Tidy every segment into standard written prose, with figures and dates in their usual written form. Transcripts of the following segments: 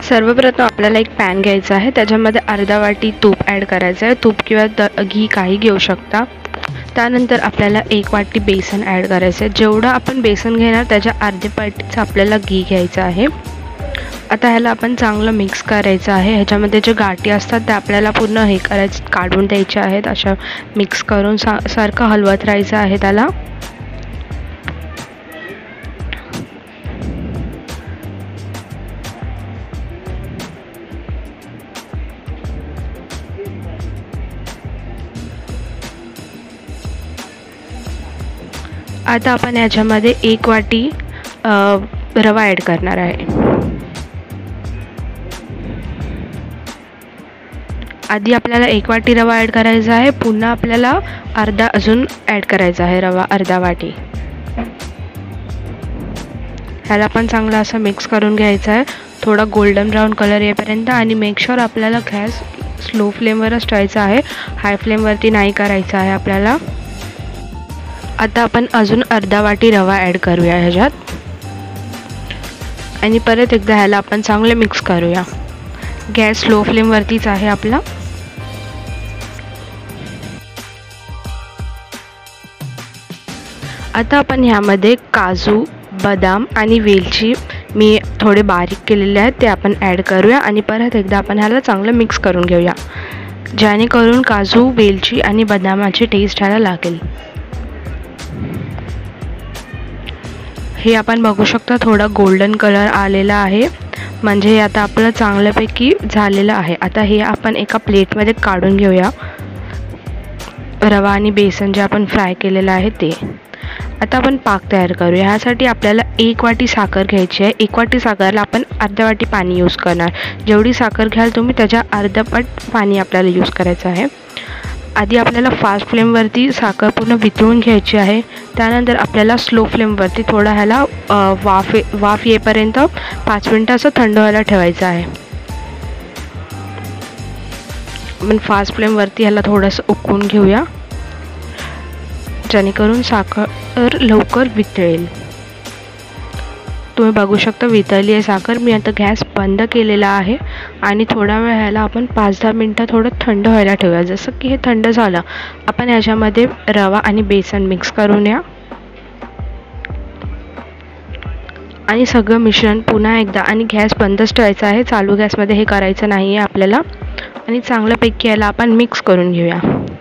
सर्वप्रथम आपल्याला एक पॅन घ्यायचा आहे, त्याच्यामध्ये अर्धा वाटी तूप ॲड करायचं आहे. तूप किंवा घी काही घेऊ शकता. त्यानंतर आपल्याला 1 वाटी बेसन ॲड करायचं आहे. जेवढं आपण बेसन घेणार त्याच्या अर्ध्या वाटीचं आपल्याला घी घ्यायचं आहे. आता ह्याला आपण चांगलं मिक्स करायचं आहे. ह्याच्यामध्ये जे गाठी असतात त्या आपल्याला पूर्ण काढून द्यायच्या आहेत. अशा मिक्स करून सारखं हलवत राहायचं आहे त्याला. आता आपण याच्यामध्ये 1 वाटी रवा ॲड करणार आहे. आधी आपल्याला 1 वाटी रवा ॲड करायचा आहे. पुन्हा आपल्याला अर्धा अजून ॲड करायचा आहे रवा, अर्धा वाटी. ह्याला पण चांगलं असं मिक्स करून घ्यायचं आहे, थोडा गोल्डन ब्राऊन कलर येईपर्यंत. आणि मेक शुअर आपल्याला गॅस स्लो फ्लेमवरच ठेवायचा आहे, हाय फ्लेमवरती नाही करायचा आहे आपल्याला. आता आपण अजून अर्धा वाटी रवा ॲड करूया ह्याच्यात आणि परत एकदा ह्याला आपण चांगले मिक्स करूया. गॅस स्लो फ्लेमवरतीच आहे आपला. आता आपण ह्यामध्ये काजू, बदाम आणि वेलची मी थोडे बारीक केलेले आहेत ते आपण ॲड करूया आणि परत एकदा आपण ह्याला चांगलं मिक्स करून घेऊया, जेणेकरून काजू, वेलची आणि बदामाची टेस्ट ह्याला लागेल. हे आपण बघू शकता थोडा गोल्डन कलर आलेला आहे, म्हणजे हे आता आपलं चांगल्यापैकी झालेलं आहे. आता हे आपण एका प्लेटमध्ये काढून घेऊया, रवा आणि बेसन जे आपण फ्राय केलेलं आहे ते. आता आपण पाक तयार करूया. ह्यासाठी आपल्याला 1 वाटी साखर घ्यायची आहे. 1 वाटी साखरला आपण अर्धा वाटी पाणी यूज करणार. जेवढी साखर घ्याल तुम्ही त्याच्या अर्धापट पाणी आपल्याला यूज करायचं आहे. आधी आपल्याला फास्ट फ्लेमवरती साखर पूर्ण वितळून घ्यायची आहे. त्यानंतर आपल्याला स्लो फ्लेमवरती थोडा ह्याला वाफ येईपर्यंत 5 मिनटं असं थंड व्हायला ठेवायचं आहे. आपण फास्ट फ्लेमवरती ह्याला थोडंसं उकळून घेऊया, जेणेकरून साखर लवकर वितळेल. तुम्ही बघू शकता वितळली आहे साखर. मी आता गॅस बंद केलेला आहे आणि थोडा वेळ ह्याला आपण 5-10 मिनटं थोडं थंड व्हायला ठेवूया. जसं की हे थंड झालं, आपण ह्याच्यामध्ये रवा आणि बेसन मिक्स करून या आणि सगळं मिश्रण पुन्हा एकदा, आणि गॅस बंदच ठेवायचा आहे, चालू गॅसमध्ये हे करायचं नाही आहे आपल्याला. आणि चांगल्यापैकी याला आपण मिक्स करून घेऊया.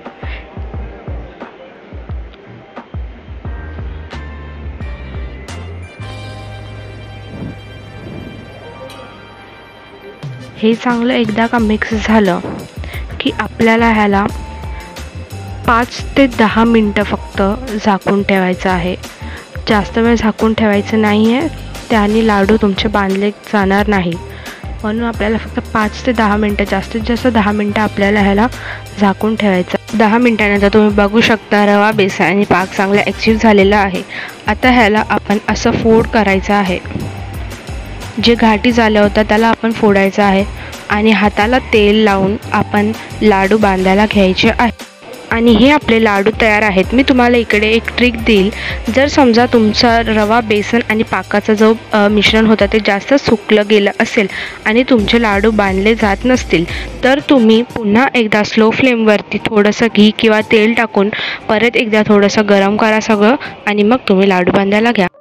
हे चांगलं एकदा का मिक्स झालं की आपल्याला ह्याला 5 ते 10 मिनटं फक्त झाकून ठेवायचं आहे. जास्त वेळ झाकून ठेवायचं नाही आहे, त्याने लाडू तुमचे बांधले जाणार नाही. म्हणून आपल्याला फक्त 5 ते 10 मिनटं, जास्तीत जास्त 10 मिनटं आपल्याला ह्याला झाकून ठेवायचं. 10 मिनटानंतर तुम्ही बघू शकता रवा, बेसन आणि पाक चांगला ॲक्टिव्ह झालेला आहे. आता ह्याला आपण असं फोल्ड करायचं आहे. जे घाटी झाल्या होत्या त्याला आपण फोडायचं आहे आणि हाताला तेल लावून आपण लाडू बांधायला घ्यायचे आहे. आणि हे आपले लाडू तयार आहेत. मी तुम्हाला इकडे एक ट्रिक देईल. जर समजा तुमचा रवा, बेसन आणि पाकाचा जो मिश्रण होता ते जास्त सुकलं गेलं असेल आणि तुमचे लाडू बांधले जात नसतील, तर तुम्ही पुन्हा एकदा स्लो फ्लेमवरती थोडंसं घी किंवा तेल टाकून परत एकदा थोडंसं गरम करा सगळं आणि मग तुम्ही लाडू बांधायला घ्या.